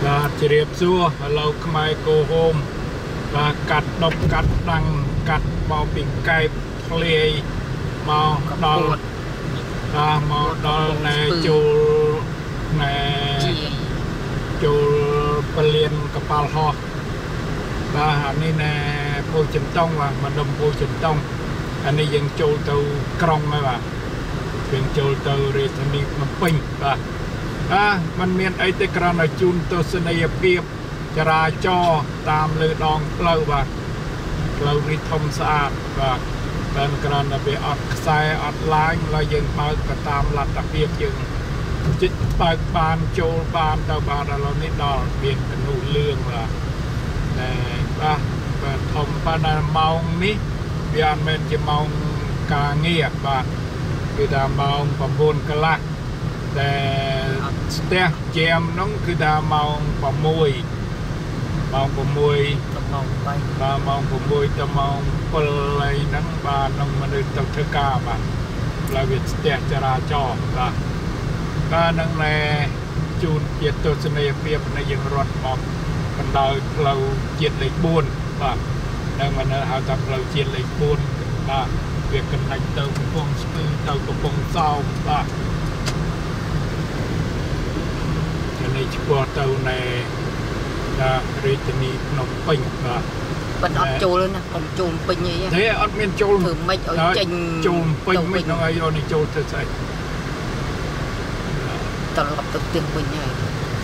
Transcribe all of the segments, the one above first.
và chỉ đẹp xua lâu mai cô hôm và cắt độc cắt đằng cắt bao bình cây lê màu đỏ và màu đỏ này chu pelien kapal ho và anh này nè bôi chấm tông mà đồng bôi chấm tông anh ấyยังចូលទៅក្រុងហើយបាទយើងចូលទៅរាជធានីភ្នំពេញបាទมันមានអីទេគ្រាន់តែជូនទស្សនីយភាពចរាចរណ៍តាមលើដងផ្លូវបាទផ្លូវនេះធំស្អាតបាទបានគ្រាន់តែវាអត់ខ្សែអត់ឡាញហើយយើងបើកទៅតាមលទ្ធភាពយើងជិតបើកបានចូលបានទៅបានឥឡូវនេះដល់មានគំនូលឿងបាទបាទធំប៉ុន្តែម៉ោងនេះវាអត់មែនជាម៉ោងការងារបាទគឺថាម៉ោង9កន្លះតែស្ទះជែមនោះគឺថាម៉ោង6ដល់ម៉ោង3បាទម៉ោង6ទៅម៉ោង7ហើយហ្នឹងបាទនឹងមនុស្សទៅធ្វើការបាទផ្លូវវាស្ទះចរាចរណ៍បាទនឹងណែជូនជាទស្សនីយភាពនៃយើងរត់មកបណ្ដោយផ្លូវជាតិលេខ4បាទនឹងមិនហៅថាផ្លូវជាតិលេខ4បាទវាកណ្ដាច់ទៅកំពង់ស្ពឺទៅកំពង់សោមបាទនេះឆ្ពោះទៅនៅរាជធានីភ្នំពេញបាទមិនអត់ចូលណាកុំចូលពេញអីទេអត់មានចូលធ្វើម៉េចឲ្យចេញចូលពេញមិននឹងឲ្យយកនេះចូលទៅស្អីត្រឡប់ទៅផ្ទះវិញហើយ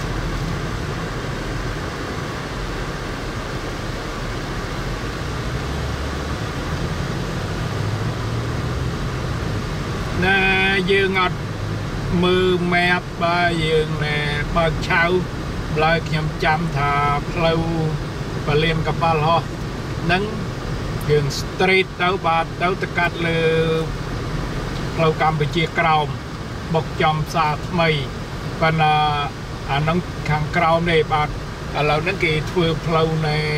ណែយើងអត់មើលម៉ែបបាទយើងណែបើកឆៅឡើយខ្ញុំចាំថាផ្លូវពលានកប៉ាល់ហោះនឹងយើង street ទៅបាទទៅកាត់លើផ្លូវកម្ពុជាក្រោមបុកចំផ្សារថ្មីប៉ុន្តែអានឹងខាងក្រោមនេះបាទឥឡូវហ្នឹងគេធ្វើផ្លូវណែ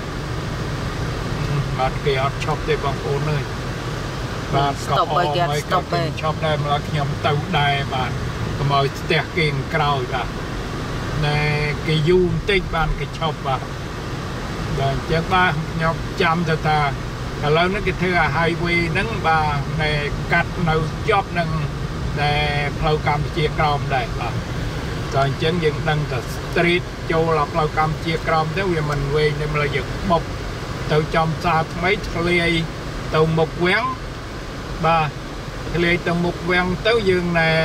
បាទគេអត់ឈប់ទេបងប្អូនអើយបាទ stop ឲ្យគេ stop ទេឈប់ដែរម្ល៉េះខ្ញុំទៅដែរបាទកុំឲ្យស្ទះគេក្រោយបាទណែគេយូរបន្តិចបានគេឈប់បាទអញ្ចឹងបាទខ្ញុំចាំទៅថាឥឡូវនេះគេធ្វើអា highway ហ្នឹងបាទណែកាត់នៅជាប់នឹងតែផ្លូវកម្ពុជាក្រោមដែរបាទតែអញ្ចឹងយើងដឹងថា street ចូលដល់ផ្លូវកម្ពុជាក្រោមទៅវាមិនវែងទេម្ល៉េះយើងបុកទៅចំផ្សារថ្មីឆ្លៀយទៅមុខវាំងបាទឆ្លៀយទៅមុខវាំងទៅយើង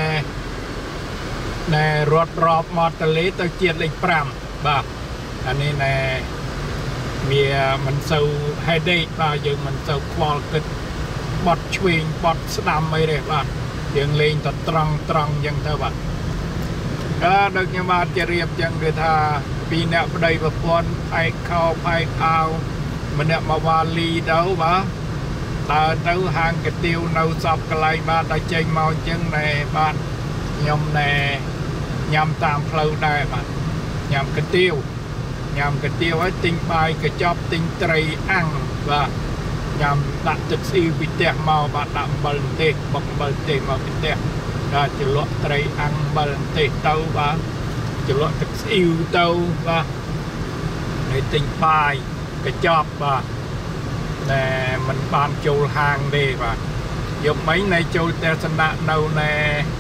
ណែរត់រាប់មាត់ទន្លេទៅជាតិលេខ5បាទអានេះណែវាមិនសូវ headache បាទយើងមិនសូវខ្វល់គិតបត់ឆ្វេងបត់ស្ដាំអីទេបាទយើងលេងទៅត្រង់អញ្ចឹងទៅបាទដូចខ្ញុំបាទជរៀបអញ្ចឹងគឺថាពីអ្នកប្តីប្រពន្ធឯកខោឯកអាវម្នាក់មកវ៉ាលីទៅបាទដើរទៅហាងកាទៀវនៅសពកន្លែងបាទតែចេញមកអញ្ចឹងណែបាទខ្ញុំណែញ៉ាំតាមផ្លូវដែរបាទញ៉ាំកាទៀវហើយទិញបាយកញ្ចប់ទិញត្រីអាំងបាទញ៉ាំដាក់ទឹកស៊ីពីផ្ទះមកបាទដាក់អំបិលទេសបុកអំបិលទេសមកពីផ្ទះបាទច្រលក់ត្រីអាំងអំបិលទេសទៅបាទច្រលក់ទឹកស្អ៊ីវទៅបាទហើយទិញបាយកញ្ចប់បាទតែมันបានចូលហាងទេបាទយកមិញនៅចូលទស្សនៈនៅណែ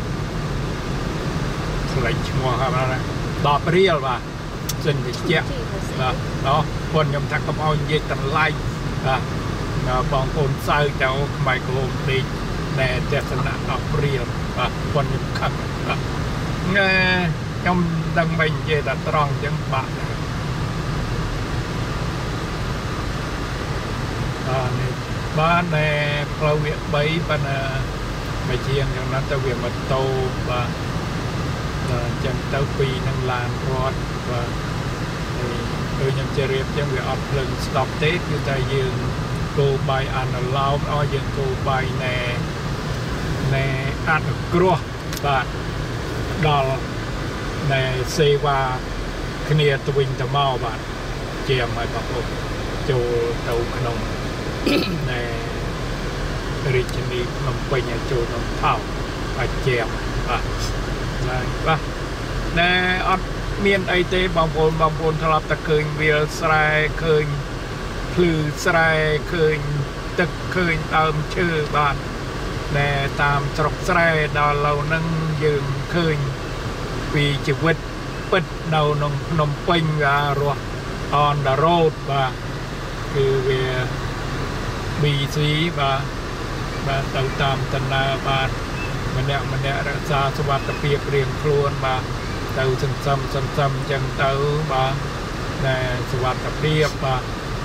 ស្លេចឈ្មោះហ្នឹង10រៀលបាទសិនតិចបាទគាត់ខ្ញុំថាកុំឲ្យនិយាយតម្លៃបាទបងប្អូនសៅទៅខ្មែរក្រមពេកតែទស្សនៈ10រៀលបាទគាត់ខ្ញុំខឹងបាទខ្ញុំដឹងមិននិយាយតែត្រង់អញ្ចឹងបាទនេះបានតែផ្លូវវា3ប៉ុន្តែមកជាងយ៉ាងណាទៅវាម៉ូតូបាទអញ្ចឹងទៅពីនឹងឡានរត់បាទដូចខ្ញុំជរៀបអញ្ចឹងវាអត់ភ្លើងស្ដប់ទេគឺតែយើងគោបាយអានឡោមឲ្យយើងគោបាយណែអនុគ្រោះបាទដល់ណែសេវាគ្នាទៅវិញទៅមកបាទជាមឲ្យបងប្អូនចូលទៅក្នុងណែរាជធានីភ្នំពេញឲ្យចូលក្នុងថោអាចជាបាទបាទណែអត់មានអីទេបងប្អូនធ្លាប់តែឃើញវាលស្រែឃើញភ្លឺស្រែឃើញទឹកឃើញដើមឈើបាទដែលតាមស្រុកស្រែដល់ឡូវហ្នឹងយើងឃើញពីជីវិតពិតនៅក្នុងភ្នំពេញវារស់ on the road បាទគឺវា BC បាទទៅតាមដំណើរបាទម្នាក់រក្សាសុវត្ថិភាពរៀងខ្លួនបាទទៅសន្សំអញ្ចឹងទៅបាទតែសុវត្ថិភាពបាទ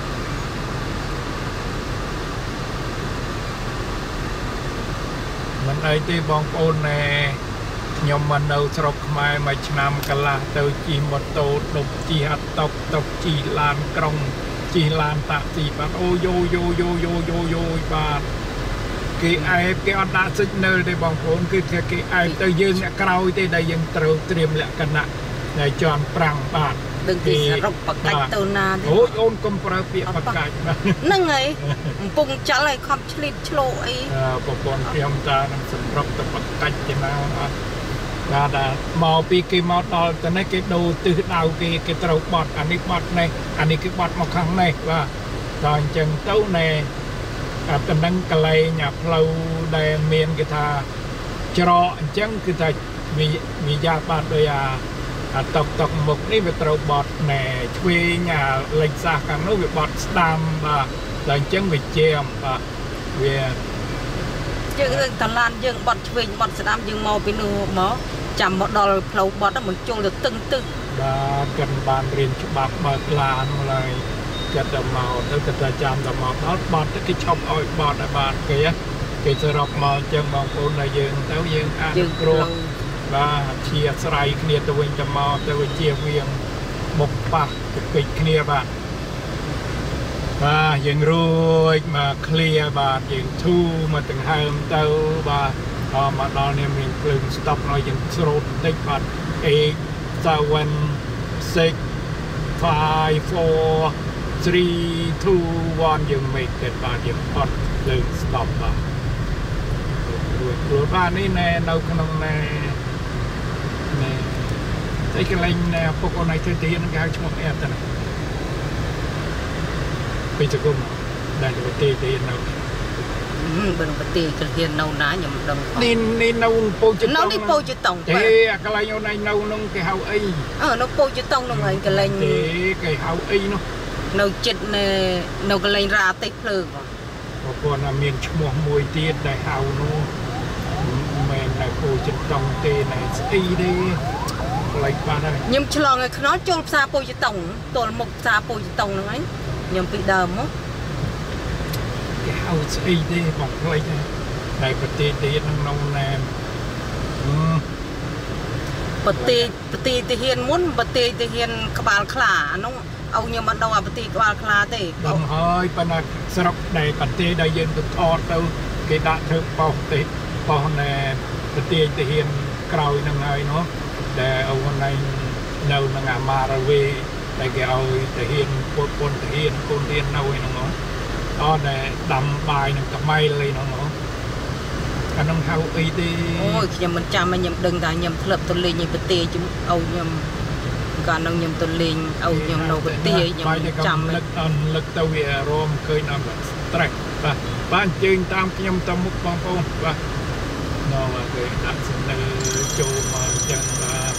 មិនអីទេបងប្អូនណែខ្ញុំមកនៅស្រុកខ្មែរមួយឆ្នាំកន្លះទៅជិះម៉ូតូដប់ជិះអាតុកជិះឡានក្រុងជិះឡានតាក់ស៊ីបាទអូយបាទគេអែបគេអត់ដាក់ signal ទេបងប្អូនគឺគេអែបទៅយើងអ្នកក្រោយទេដែលយើងត្រូវត្រៀមលក្ខណៈដែលជន់ប្រាំងបាទដឹងពីសរុបបកាច់ទៅណាទេអូយអូនកុំប្រើពាក្យបកាច់បាទហ្នឹងហើយកំពុងចលឲ្យខំឆ្លៀតឆ្លោអីប្រព័ន្ធខ្ញុំតានឹងសម្រាប់ទៅបកាច់ទៅណាអត់បាទមកពីគេមកដល់ទៅនេះគេដូរទិសដៅគេត្រូវបត់អានេះបត់នេះអានេះគេបត់មកខាងនេះបាទដល់អញ្ចឹងទៅណែតំណែងកលែងផ្លូវដែលមានគេថាច្រកអញ្ចឹងគឺថាវិយាបាទដោយអាតុកមុខនេះវាត្រូវបត់ណែឆ្វេងអាលេខសាសខាងនោះវាបត់ស្ដាំបាទដល់អញ្ចឹងវាជាមបាទវាយើងតឡានយើងបត់ឆ្វេងបត់ស្ដាំយើងមកពីនោះមកចាំមកដល់ផ្លូវបត់មកចូលទៅតឹងបាទគាត់បានរៀនច្បាប់បើកឡានមកហើយគាត់ទៅមកទៅគាត់ទៅចាំទៅមកដល់បត់ទៅគេឈប់ឲ្យបត់ឲ្យបាទគេសរុបមកអញ្ចឹងបងប្អូនដែលយើងទៅយើងអាចគ្រោះបាទជាស្រ័យគ្នាទៅវិញទៅមកទៅជាវៀងបុកប៉ះទៅពេចគ្នាបាទយើងរួចមកឃ្លៀបាទយើងធូរមកដង្ហើមទៅបាទមកដល់នេះមានភ្លើងស្តុបឲ្យយើងស្រូតបន្តិចបាទ8 7 6 5 4 3 2 1យើងមេកទៅបាទយើងអត់ភ្លើងស្តុបបាទរួចបាទនេះនៅក្នុងតែកន្លែងពុកអូនឯងទៅទីនឹងគេហៅឈ្មោះអែតណាពីចគុំដែលប្រទេសទីនៅបើប្រទេសគេហ៊ាននៅណាខ្ញុំមិនដឹងនេះនៅពោជិតនៅនេះពោជិតតុងទេកន្លែងអូនឯងនៅក្នុងគេហៅអីនៅពោជិតតុងនោះហើយកន្លែងទេគេហៅអីនោះនៅចិត្តនៅកន្លែងរ៉ាតិចភ្លើងបងប្អូនមានឈ្មោះមួយទៀតដែលហៅនោះមិននៅពោជិតតុងទេណែស្អីទេកន្លែងបាទហើយខ្ញុំឆ្លងឲ្យខ្នល់ចូលផ្សារពោជិតតុងទល់មុខផ្សារពោជិតតុងហ្នឹងហើយខ្ញុំពីដើមមកគេហៅស្អីទេបងផ្លេចតែប្រទេសទៀតក្នុងណែប្រទេសទាហានមុនប្រទេសទាហានក្បាលខ្លាអានោះឲ្យខ្ញុំមិនដឹងអាប្រទេសក្បាលខ្លាទេដឹងហើយប៉ុន្តែស្រុកដែលប្រទេសដែលយើងទៅថតទៅគេដាក់ធ្វើប៉ោះណែប្រទេសទាហានក្រោយហ្នឹងហើយនោះដែលអូនឯងនៅនឹងអាម៉ារ៉ាវីដែលគេឲ្យទាហានពលទាហានកូនទាហាននៅហ្នឹងអត់ដែលដាំបាយនឹងកម៉ៃលីហ្នឹងអានឹងហៅអីទេអូយខ្ញុំមិនចាំខ្ញុំដឹងថាខ្ញុំធ្លាប់ទៅលេងនៅប្រទេសជំឲ្យខ្ញុំកាលនោះខ្ញុំទៅលេងឲ្យខ្ញុំនៅប្រទេសខ្ញុំចាំលឹកទៅវារមឃើញអត់ stress បាទអញ្ជើញតាមខ្ញុំទៅមុខបងប្អូនបាទមកគេដាក់សំណើចូលមកអញ្ចឹងបាទ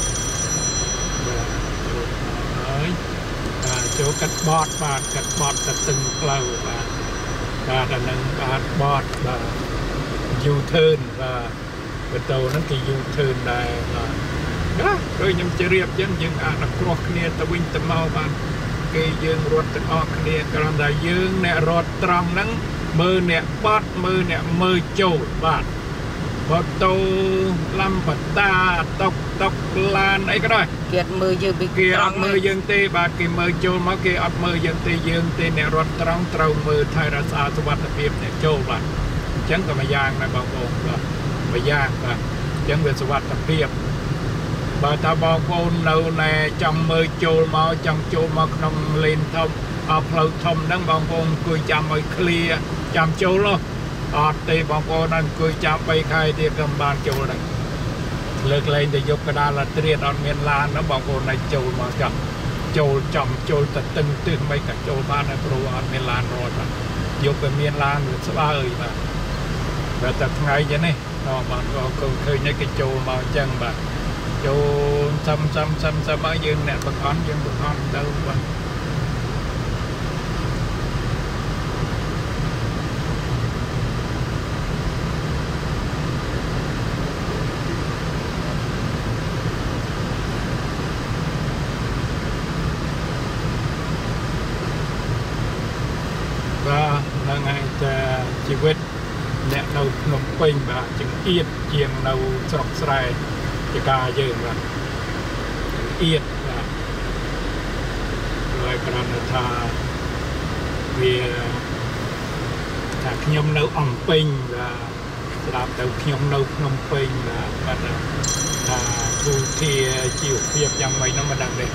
ចូលមកហើយចូលកាត់បត់បាទកាត់បត់ទៅទឹងផ្លូវបាទអានឹងបាទបត់បាទ U-turn បាទម៉ូតូហ្នឹងគេ U-turn ដែរបាទដូចខ្ញុំជម្រាបអញ្ចឹងយើងអាចដល់គ្រោះគ្នាទៅវិញទៅមកបាទគេយើងរត់ទាំងអស់គ្នាគ្រាន់តែយើងអ្នករត់ត្រង់ហ្នឹងមើលអ្នកបត់មើលអ្នកមើលចូលបាទម៉ូតូឡាំបតាតុកឡានអីក៏ដោយគេអត់មើលយើងពីគេអត់មើលយើងទេបាទគេមើលចូលមកគេអត់មើលយើងទេអ្នករត់ត្រង់ត្រូវមើលថែរក្សាសុវត្ថិភាពអ្នកចូលបាទអញ្ចឹងក៏មួយយ៉ាងដែរបងប្អូនបាទមួយយ៉ាងបាទអញ្ចឹងវាសុវត្ថិភាពបើថាបងប្អូននៅចង់មើលចូលមកចង់ចូលមកក្នុងលេនធំផ្លូវធំហ្នឹងបងប្អូនអង្គុយចាំឲ្យឃ្លៀចាំចូលអត់ទេបងប្អូនអង្គុយចាំ3ខែទៀតក៏មិនបានចូលដែរเลิกเลยแต่ยกกระดาษละเตรียดออนเมียนลานนะบางคนในโจลมาจับโจลจอมโจลแต่ตึงไม่กับโจลบ้านในโปรออนเมียนลานรอดละยกไปเมียนลานหรือสบายมาแต่จากไงจะนี่เราบางก็เคยในกระโจลมาจังแบบโจลซ้ำมายืนเนี่ยบางอันยืนบางอันเดิมวันว่าแล้วไงจะชีวิตเนี่ยเราหนุ่มปิงแบบจึงเอียดเจียงเราสกสายจะกาเยอะแบบเอียดแบบเลยกระนั้นถ้าเวียถ้าขยมเราอ่องปิงแบบสลับแต่ขยมเราหนุ่มปิงแบบแบบถ้าดูเทียจิ๋วเพียบยังไม่น้ำมันดังเด็ก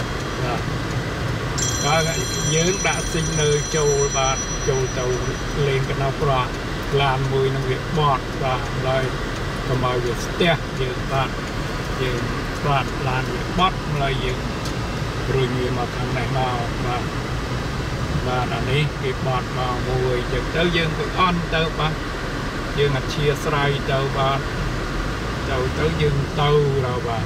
ก็ยืนđã sinh nơi châu và châu tàu lên cái nào qua làm mùi năng việc bọt và lời còn bao giờ stepยืนbạn làm việc bọt lờiยืนrồi nhiều mà thằng này nào và là ní cái bọt mà mùi chừng tới dương cái on tới ba dương là chia sài tàu và tàu tới dương tàu rồi và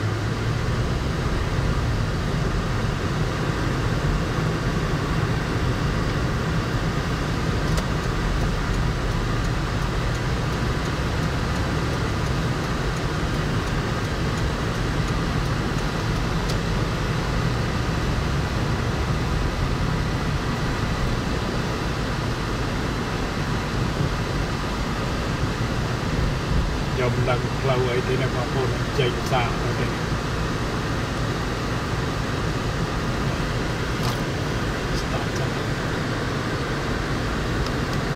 dòng lần lâu ấy thì nó có một chạy xa ở đây